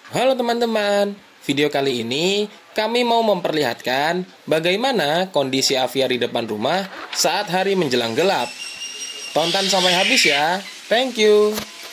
Halo teman-teman, video kali ini kami mau memperlihatkan bagaimana kondisi aviari depan rumah saat hari menjelang gelap. Tonton sampai habis ya, thank you.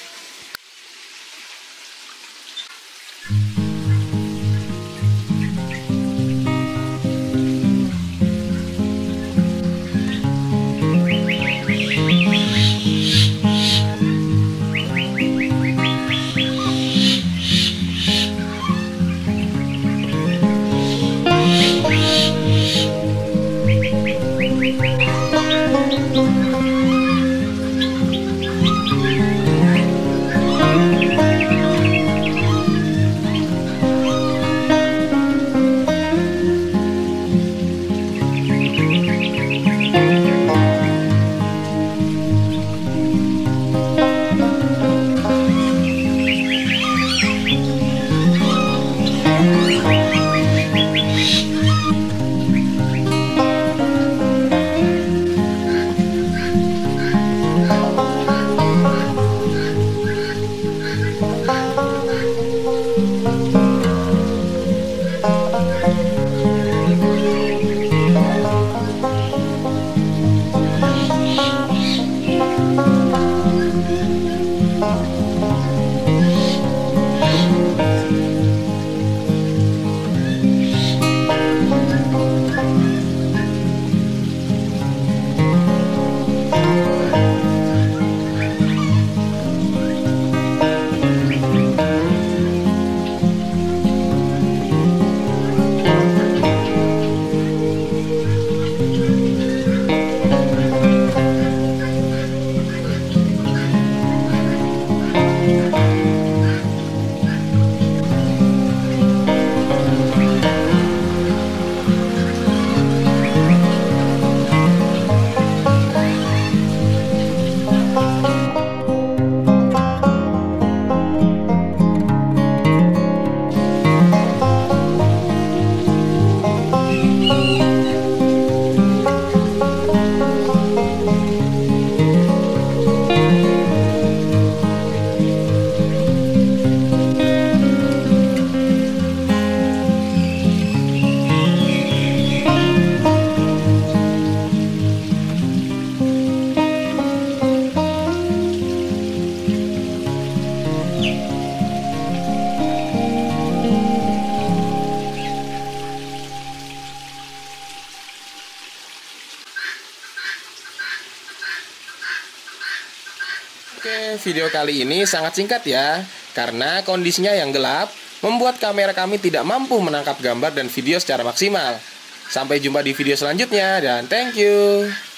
Oke, video kali ini sangat singkat ya, karena kondisinya yang gelap membuat kamera kami tidak mampu menangkap gambar dan video secara maksimal. Sampai jumpa di video selanjutnya dan thank you.